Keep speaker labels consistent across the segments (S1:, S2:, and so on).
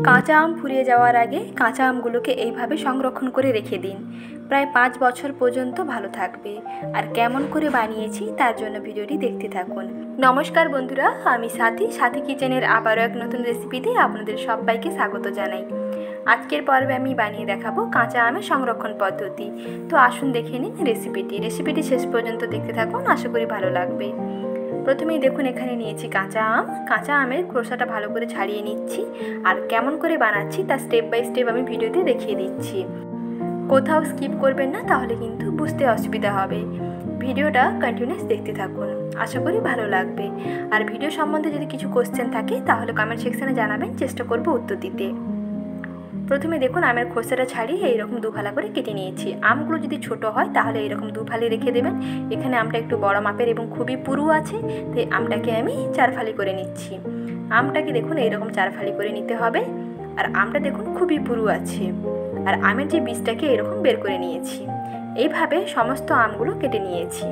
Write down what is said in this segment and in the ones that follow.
S1: কাঁচা আম ফুরিয়ে যাওয়ার আগে কাঁচা আমগুলোকে এইভাবে সংরক্ষণ করে রেখে দিন। প্রায় 5 বছর পর্যন্ত ভালো থাকবে। আর কেমন করে বানিয়েছি তার জন্য ভিডিওটি দেখতে থাকুন। নমস্কার বন্ধুরা, আমি সাথী কিচেনের আবারও এক নতুন রেসিপিতে আপনাদের সবাইকে স্বাগত জানাই। আজকের পর্বে আমি বানিয়ে দেখাবো কাঁচা আমের সংরক্ষণ পদ্ধতি। তো আসুন দেখে নিন রেসিপিটি শেষ পর্যন্ত দেখতে থাকুন, আশা করি ভালো লাগবে। প্রথমেই দেখুন এখানে নিয়েছি কাঁচা আমের খোসাটা ভালো করে ছাড়িয়ে নিচ্ছি। আর কেমন করে বানাচ্ছি তা স্টেপ বাই স্টেপ আমি ভিডিওতে দেখিয়ে দিচ্ছি। কোথাও স্কিপ করবেন না, তাহলে কিন্তু বুঝতে অসুবিধা হবে। ভিডিওটা কন্টিনিউয়াস দেখতে থাকুন, আশা করি ভালো লাগবে। আর ভিডিও সম্বন্ধে যদি কিছু কোশ্চেন থাকে তাহলে কমেন্ট সেকশানে জানাবেন, চেষ্টা করব উত্তর দিতে। প্রথমে দেখুন আমের খোসাটা ছাড়িয়ে এইরকম দুফালা করে কেটে নিয়েছি। আমগুলো যদি ছোট হয় তাহলে এইরকম দুফালি রেখে দেবেন। এখানে আমটা একটু বড় মাপের এবং খুবই পুরু আছে, তাই আমটাকে আমি 4 ফালি করে নিচ্ছি। আমটাকে দেখুন এইরকম 4 ফালি করে নিতে হবে। আর আমটা দেখুন খুবই পুরু আছে। আর আমের যে বীজটাকে এরকম বের করে নিয়েছি। এইভাবে সমস্ত আমগুলো কেটে নিয়েছি।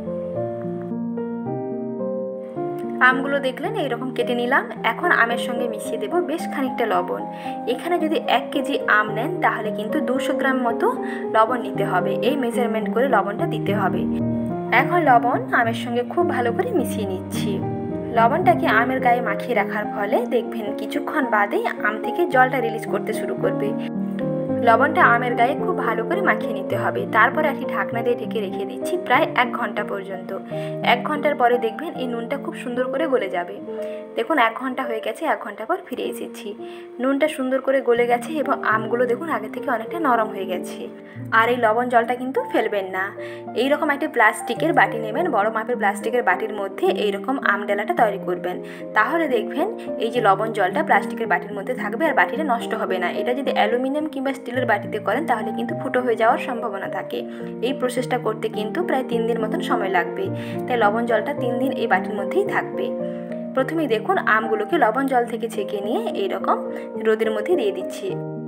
S1: আমগুলো দেখলেন এইরকম কেটে নিলাম। এখন আমের সঙ্গে মিশিয়ে দেব বেশ খানিকটা লবণ। এখানে যদি 1 কেজি আম নেন তাহলে কিন্তু 200 গ্রাম মতো লবণ নিতে হবে। এই মেজারমেন্ট করে লবণটা দিতে হবে। এখন লবণ আমের সঙ্গে খুব ভালো করে মিশিয়ে নিচ্ছি। লবণটাকে আমের গায়ে মাখিয়ে রাখার ফলে দেখবেন কিছুক্ষণ বাদেই আম থেকে জলটা রিলিজ করতে শুরু করবে। লবণটা আমের গায়ে খুব ভালো করে মাখিয়ে নিতে হবে। তারপরে একটি ঢাকনা দিয়ে ঢেকে রেখে দিচ্ছি প্রায় 1 ঘন্টা পর্যন্ত। 1 ঘন্টার পরে দেখবেন এই নুনটা খুব সুন্দর করে গলে যাবে। দেখুন 1 ঘন্টা হয়ে গেছে। 1 ঘন্টা পর ফিরে এসেছি। নুনটা সুন্দর করে গলে গেছে এবং আমগুলো দেখুন আগে থেকে অনেকটা নরম হয়ে গেছে। আর এই লবণ জলটা কিন্তু ফেলবেন না। এইরকম একটা প্লাস্টিকের বাটি নেবেন, বড় মাপের প্লাস্টিকের বাটির মধ্যে এইরকম আম ডালাটা তৈরি করবেন। তাহলে দেখবেন এই যে লবণ জলটা প্লাস্টিকের বাটির মধ্যে থাকবে আর বাটিটা নষ্ট হবে না। এটা যদি অ্যালুমিনিয়াম কিংবা স্টিলের বাটিতে করেন তাহলে কিন্তু ফুটো হয়ে যাওয়ার সম্ভাবনা থাকে। এই প্রসেসটা করতে কিন্তু প্রায় 3 দিন মতন সময় লাগবে। তাই লবণ জলটা 3 দিন এই বাটির মধ্যেই থাকবে। প্রথমেই দেখুন আমগুলোকে লবণ জল থেকে ছেঁকে নিয়ে এইরকম রোদের মধ্যে দিয়ে দিচ্ছি।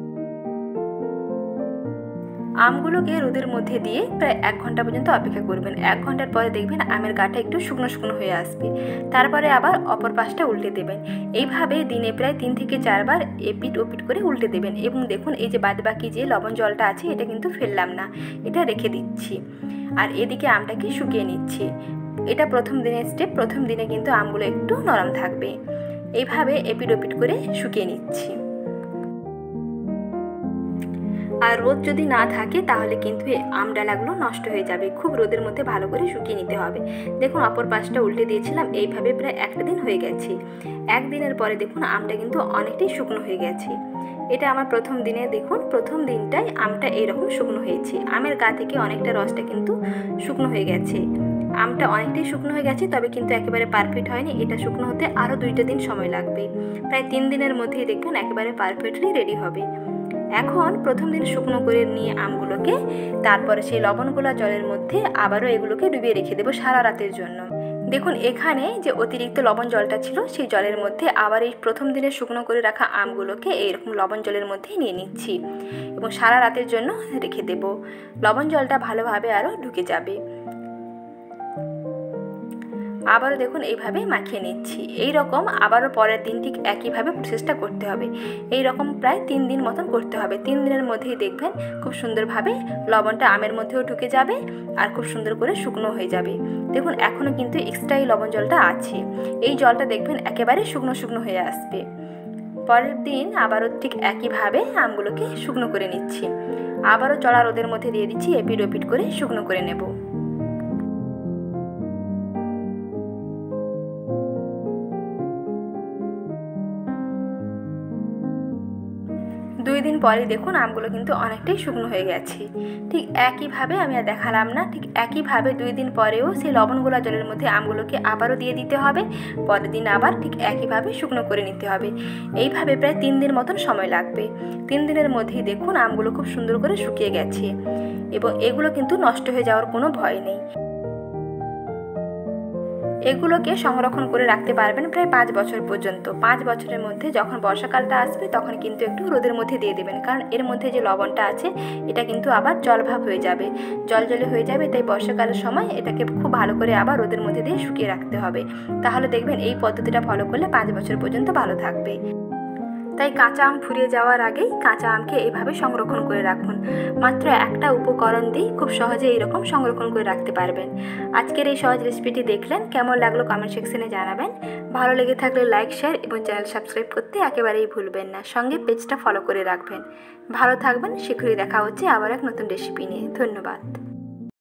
S1: আমগুলোকে রোদের মধ্যে দিয়ে প্রায় 1 ঘন্টা পর্যন্ত অপেক্ষা করবেন। 1 ঘন্টার পরে দেখবেন আমের গাটা একটু শুকনো শুকনো হয়ে আসবে। তারপরে আবার অপর পাশটা উল্টে দেবেন। এইভাবে দিনে প্রায় 3 থেকে 4 বার এপিট ওপিট করে উল্টে দেবেন। এবং দেখুন এই যে বাদবাকি যে লবণ জলটা আছে এটা কিন্তু ফেললাম না, এটা রেখে দিচ্ছি। আর এদিকে আমটাকে শুকিয়ে নিচ্ছি। এটা প্রথম দিনের স্টেপ। প্রথম দিনে কিন্তু আমগুলো একটু নরম থাকবে। এইভাবে এপিট ওপিট করে শুকিয়ে নিচ্ছি। আর রোদ যদি না থাকে তাহলে কিন্তু এই আম ডালাগুলো নষ্ট হয়ে যাবে। খুব রোদের মধ্যে ভালো করে শুকিয়ে নিতে হবে। দেখুন অপর পাশটা উল্টে দিয়েছিলাম। এইভাবে প্রায় 1 দিন হয়ে গেছে। 1 দিনের পরে দেখুন আমটা কিন্তু অনেকটাই শুকনো হয়ে গেছে। এটা আমার প্রথম দিনে। দেখুন প্রথম দিনটাই আমটা এইরকম শুকনো হয়েছে। আমের গা থেকে অনেকটা রসটা কিন্তু শুকনো হয়ে গেছে। আমটা অনেকটাই শুকনো হয়ে গেছে, তবে কিন্তু একেবারে পারফেক্ট হয়নি। এটা শুকনো হতে আরও 2টা দিন সময় লাগবে। প্রায় 3 দিনের মধ্যেই দেখবেন একেবারে পারফেক্টলি রেডি হবে। এখন প্রথম দিন শুকনো করে নিয়ে আমগুলোকে তারপরে সেই লবণগুলা জলের মধ্যে আবারও এগুলোকে ডুবিয়ে রেখে দেবো সারা রাতের জন্য। দেখুন এখানে যে অতিরিক্ত লবণ জলটা ছিল সেই জলের মধ্যে আবার এই প্রথম দিনে শুকনো করে রাখা আমগুলোকে এইরকম লবণ জলের মধ্যে নিয়ে নিচ্ছি এবং সারা রাতের জন্য রেখে দেব। লবণ জলটা ভালোভাবে আরও ঢুকে যাবে। আবারও দেখুন এইভাবে মাখিয়ে নিচ্ছি। এই রকম আবারও পরের দিন ঠিক একইভাবে প্রসেসটা করতে হবে। এই রকম প্রায় 3 দিন মতন করতে হবে। 3 দিনের মধ্যেই দেখবেন খুব সুন্দরভাবে লবণটা আমের মধ্যেও ঢুকে যাবে আর খুব সুন্দর করে শুকনো হয়ে যাবে। দেখুন এখনও কিন্তু এক্সট্রা এই লবণ জলটা আছে। এই জলটা দেখবেন একেবারে শুকনো শুকনো হয়ে আসবে। পরের দিন আবারও ঠিক একইভাবে আমগুলোকে শুকনো করে নিচ্ছি। আবারও চড়া রোদের মধ্যে দিয়ে দিচ্ছি, এপিট ওপিট করে শুকনো করে নেব। 2 দিন পরে দেখুন আমগুলো কিন্তু অনেকটাই শুকনো হয়ে গেছে। ঠিক একইভাবে আমি আর দেখালাম না, ঠিক একইভাবে 2 দিন পরেও সেই লবণগুলা জলের মধ্যে আমগুলোকে আবারও দিয়ে দিতে হবে। পরের দিন আবার ঠিক একইভাবে শুকনো করে নিতে হবে। এইভাবে প্রায় 3 দিন মতন সময় লাগবে। 3 দিনের মধ্যেই দেখুন আমগুলো খুব সুন্দর করে শুকিয়ে গেছে এবং এগুলো কিন্তু নষ্ট হয়ে যাওয়ার কোনো ভয় নেই। এগুলোকে সংরক্ষণ করে রাখতে পারবেন প্রায় 5 বছর পর্যন্ত। 5 বছরের মধ্যে যখন বর্ষাকালটা আসবে তখন কিন্তু একটু রোদের মধ্যে দিয়ে দেবেন, কারণ এর মধ্যে যে লবণটা আছে এটা কিন্তু আবার জলভাব হয়ে যাবে, জলজলে হয়ে যাবে। তাই বর্ষাকালের সময় এটাকে খুব ভালো করে আবার রোদের মধ্যে দিয়ে শুকিয়ে রাখতে হবে। তাহলে দেখবেন এই পদ্ধতিটা ফলো করলে 5 বছর পর্যন্ত ভালো থাকবে। তাই কাঁচা আম ফুরিয়ে যাওয়ার আগেই কাঁচা আমকে এইভাবে সংরক্ষণ করে রাখুন। মাত্র একটা উপকরণ দিয়ে খুব সহজে এইরকম সংরক্ষণ করে রাখতে পারবেন। আজকের এই সহজ রেসিপিটি দেখলেন, কেমন লাগলো কমেন্ট সেকশনে জানাবেন। ভালো লেগে থাকলে লাইক, শেয়ার এবং চ্যানেল সাবস্ক্রাইব করতে একেবারেই ভুলবেন না। সঙ্গে পেজটা ফলো করে রাখবেন। ভালো থাকবেন। শীঘ্রই দেখা হচ্ছে আবার এক নতুন রেসিপি নিয়ে। ধন্যবাদ।